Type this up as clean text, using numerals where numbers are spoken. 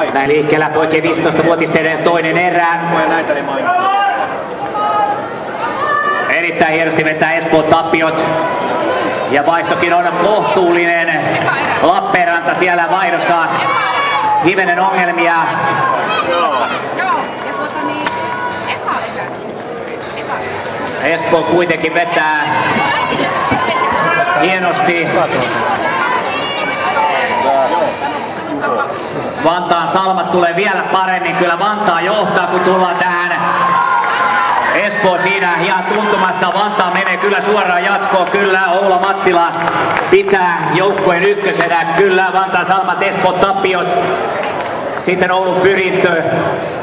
Näin liikkeellä poikien 15-vuotisten toinen erä. Erittäin hienosti vetää Espoon tappiot. Ja vaihtokin on kohtuullinen. Lappeenranta siellä vaihdossa. Hivenen ongelmia. Espoo kuitenkin vetää hienosti. Vantaan salmat tulee vielä paremmin. Kyllä Vantaa johtaa, kun tullaan tähän. Espoo siinä ihan tuntumassa. Vantaa menee kyllä suoraan jatkoon. Kyllä Oula Mattila pitää joukkueen ykkösenä. Kyllä Vantaan salmat, Espoon tappiot. Sitten Oulun Pyrintö.